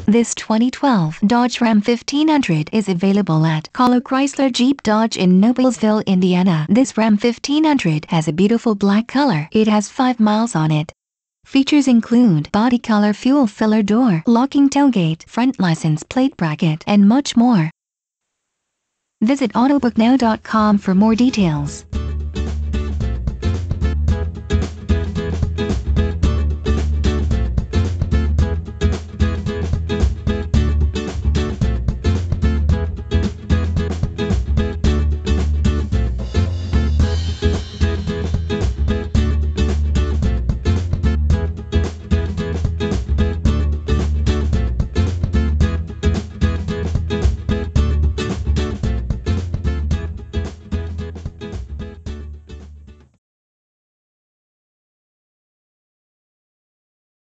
This 2012 Dodge Ram 1500 is available at Kahlo Chrysler Jeep Dodge in Noblesville, Indiana. This Ram 1500 has a beautiful black color. It has 5 miles on it. Features include body color fuel filler door, locking tailgate, front license plate bracket, and much more. Visit autobooknow.com for more details.